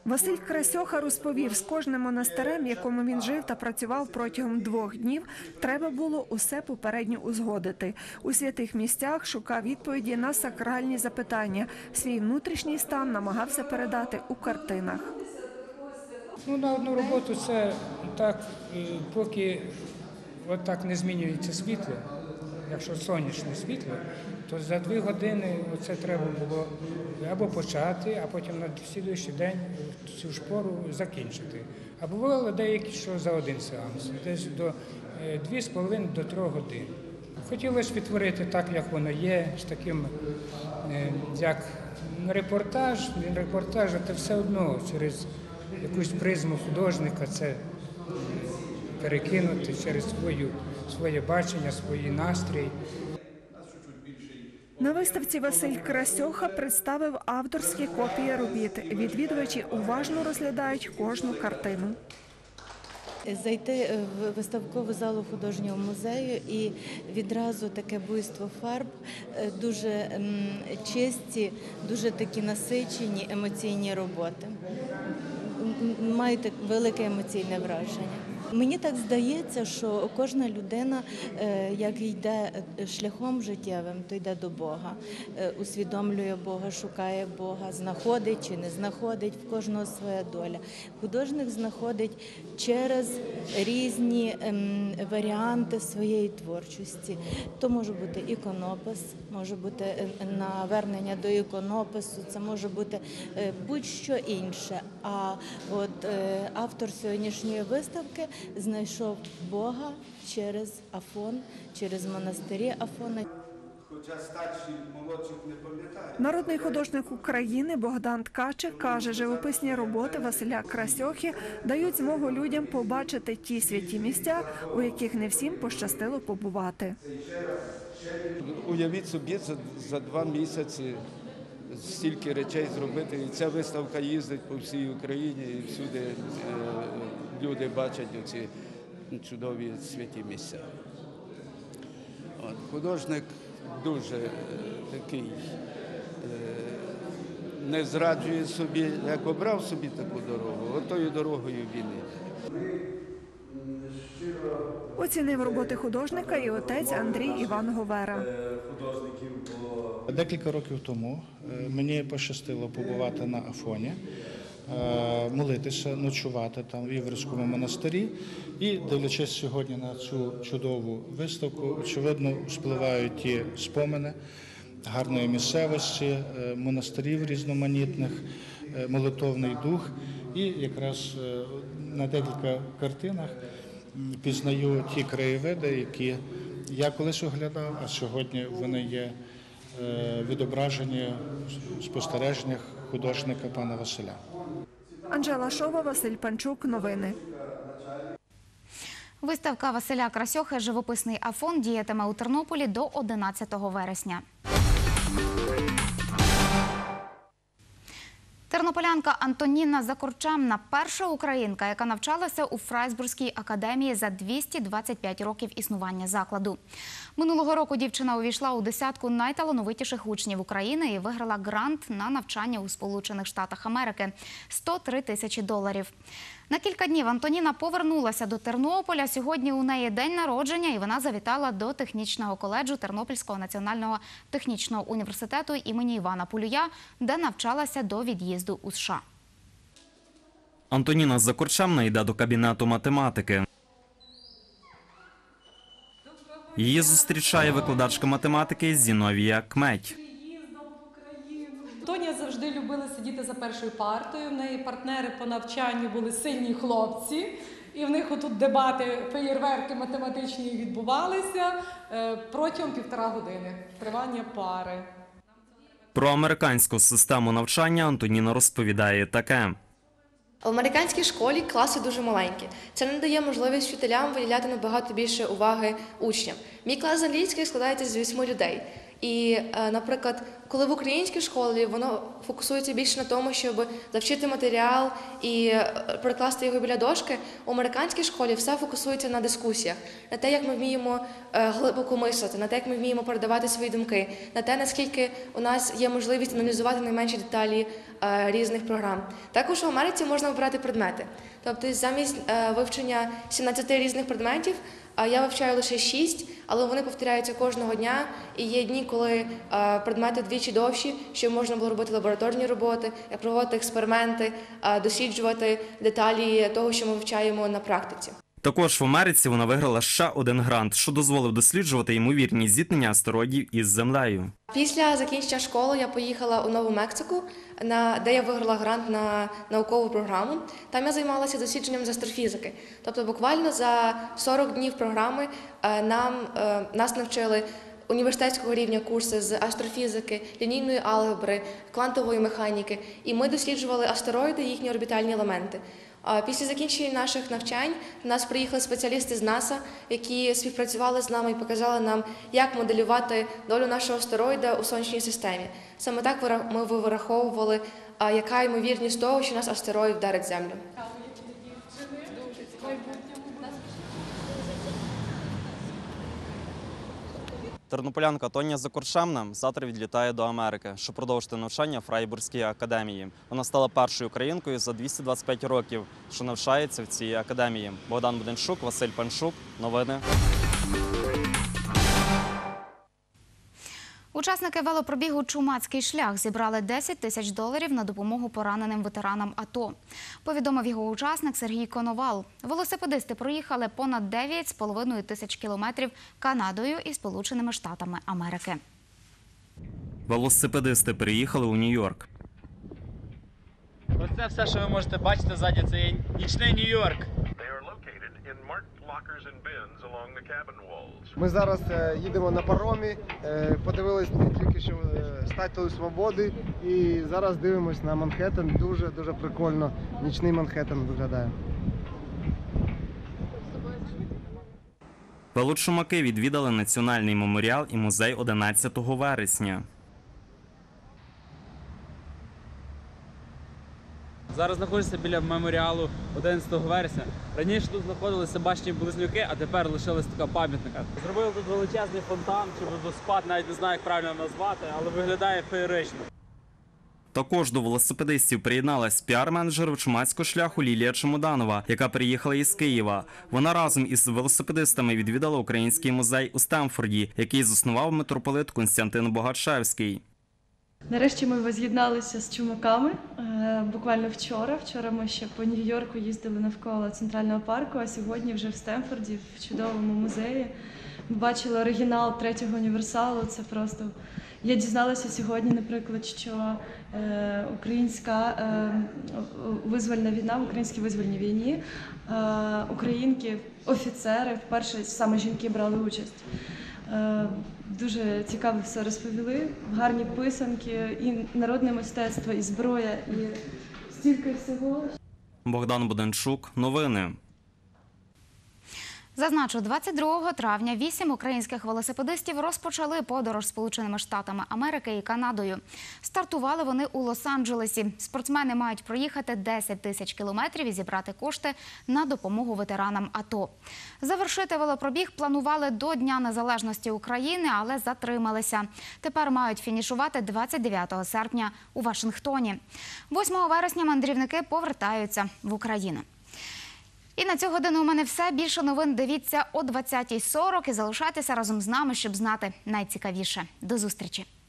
Василь Красьоха розповів, з кожним монастирем, в якому він жив та працював протягом 2 днів, треба було усе попередньо узгодити. У святих місцях шукав відповіді на сакральні запитання. Свій внутрішній стан намагався передати у картинах. На одну роботу це так, поки отак не змінюється світло, якщо сонячне світло, то за 2 години це треба було або почати, а потім на слідуючий день цю ж пору закінчити. А бувало деякі, що за 1 сеанс, десь до 2,5 до 3 годин. Хотілося відтворити так, як воно є, з таким, як репортаж, не репортаж, а це все одно через якусь призму художника це перекинути через своє бачення, свій настрій. На виставці Василь Красьоха представив авторські копії робіт. Відвідувачі уважно розглядають кожну картину. Зайти в виставкову залу художнього музею і відразу таке буйство фарб, дуже чисті, дуже такі насичені емоційні роботи. Мають велике емоційне враження. Мені так здається, що кожна людина, як йде шляхом життєвим, то йде до Бога, усвідомлює Бога, шукає Бога, знаходить чи не знаходить, в кожного своя доля. Художник знаходить через різні варіанти своєї творчості. То може бути іконопис, може бути навернення до іконопису, це може бути будь-що інше. А от автор сьогоднішньої виставки знайшов Бога через Афон, через монастирі Афона. Хоча старші, молодших не пам'ятають. Народний художник України Богдан Ткачик каже, живописні роботи Василя Красьохи дають змогу людям побачити ті святі місця, у яких не всім пощастило побувати. Уявіть собі, за 2 місяці стільки речей зробити. І ця виставка їздить по всій Україні, і всюди люди бачать оці чудові святі місця. Художник дуже такий, не зраджує собі, як обрав собі таку дорогу, отою дорогою він іде. Оцінив роботи художника і отець Андрій Іван Говера. Декілька років тому мені пощастило побувати на Афоні, молитися, ночувати там в Іврському монастирі. І, дивлячись сьогодні на цю чудову виставку, очевидно, спливають ті спомини гарної місцевості, монастирів різноманітних, молитовний дух. І якраз на декілька картинах пізнаю ті краєвиди, які я колись оглядав, а сьогодні вони є відображені в спостереженнях художника пана Василя. Анжела Шова, Василь Панчук. Новини. Виставка Василя Красьохи «Живописний Афон» діятиме у Тернополі до 11 вересня. Тернополянка Антоніна Закорчамна – перша українка, яка навчалася у Фрайсбурзькій академії за 225 років існування закладу. Минулого року дівчина увійшла у 10 найталановитіших учнів України і виграла грант на навчання у Сполучених Штатах Америки – $103 тисячі. На кілька днів Антоніна повернулася до Тернополя. Сьогодні у неї день народження, і вона завітала до технічного коледжу Тернопільського національного технічного університету імені Івана Полюя, де навчалася до від'їзду у США. Антоніна Закорчамна йде до кабінету математики. Її зустрічає викладачка математики Зіновія Кметь. Тоня завжди любила сидіти за першою партою, в неї партнери по навчанню були сильні хлопці, і в них отут дебати, феєрверки математичні відбувалися протягом 1,5 години тривання пари. Про американську систему навчання Антоніна розповідає таке. В американській школі класи дуже маленькі. Це не дає можливість вчителям виділяти набагато більше уваги учням. Мій клас з англійської складається з 8 людей. І, наприклад, коли в українській школі воно фокусується більше на тому, щоб завчити матеріал і прикласти його біля дошки, у американській школі все фокусується на дискусіях, на те, як ми вміємо глибоко мислити, на те, як ми вміємо передавати свої думки, на те, наскільки у нас є можливість аналізувати найменші деталі різних програм. Також в Америці можна обирати предмети. Тобто замість вивчення 17 різних предметів я вивчаю лише 6, але вони повторяються кожного дня. І є дні, коли предмети двічі довші, щоб можна було робити лабораторні роботи, проводити експерименти, досліджувати деталі того, що ми вивчаємо на практиці. Також в Америці вона виграла ще один грант, що дозволив досліджувати ймовірні зіткнення астероїдів із Землею. Після закінчення школи я поїхала у Нову Мексику, де я виграла грант на наукову програму. Там я займалася дослідженням з астрофізики. Тобто буквально за 40 днів програми нас навчили університетського рівня курси з астрофізики, лінійної алгебри, квантової механіки. І ми досліджували астероїди і їхні орбітальні елементи. Після закінчення наших навчань до нас приїхали спеціалісти з НАСА, які співпрацювали з нами і показали нам, як моделювати долю нашого астероїда у Сонячній системі. Саме так ми вираховували, яка ймовірність того, що наш астероїд вдарить Землю. Тернополянка Тоня Закорчемна завтра відлітає до Америки, щоб продовжити навчання в Фрайбурзькій академії. Вона стала першою українкою за 225 років, що навчається в цій академії. Богдан Буденчук, Василь Панчук. Новини. Учасники велопробігу «Чумацький шлях» зібрали $10 тисяч на допомогу пораненим ветеранам АТО. Повідомив його учасник Сергій Коновал. Велосипедисти проїхали понад 9,5 тисяч кілометрів Канадою і Сполученими Штатами Америки. Велосипедисти приїхали у Нью-Йорк. Ось це все, що ви можете бачити ззаді, це є нічний Нью-Йорк. Ми зараз їдемо на паромі, подивились тільки що Статую Свободи і зараз дивимось на Манхеттен. Дуже прикольно. Нічний Манхеттен виглядає. Велочумаки відвідали Національний меморіал і музей 11 вересня. Зараз знаходжуся біля меморіалу 11 вересня. Раніше тут знаходилися башні Близнюки, а тепер лишилась така пам'ятника. Зробили тут величезний фонтан чи водоспад, навіть не знаю, як правильно назвати, але виглядає феєрично. Також до велосипедистів приєдналась піар-менеджер Чумацького шляху Лілія Чемоданова, яка приїхала із Києва. Вона разом із велосипедистами відвідала Український музей у Стемфорді, який заснував митрополит Константин Богачевський. Нарешті ми воз'єдналися з чумаками буквально вчора. Вчора ми ще по Нью-Йорку їздили навколо Центрального парку, а сьогодні вже в Стемфорді, в чудовому музеї. Ми бачили оригінал третього універсалу. Це просто... Я дізналася сьогодні, наприклад, що українська визвольна війна, в українській визвольній війні, українки, офіцери, вперше саме жінки брали участь. Дуже цікаво все розповіли, гарні писанки, і народне мистецтво, і зброя, і стільки всього. Богдан Буденчук. Новини. Зазначу, 22 травня 8 українських велосипедистів розпочали подорож Сполученими Штатами Америки і Канадою. Стартували вони у Лос-Анджелесі. Спортсмени мають проїхати 10 тисяч кілометрів і зібрати кошти на допомогу ветеранам АТО. Завершити велопробіг планували до Дня Незалежності України, але затрималися. Тепер мають фінішувати 29 серпня у Вашингтоні. 8 вересня мандрівники повертаються в Україну. І на цю годину у мене все. Більше новин дивіться о 20:40 і залишайтеся разом з нами, щоб знати найцікавіше. До зустрічі!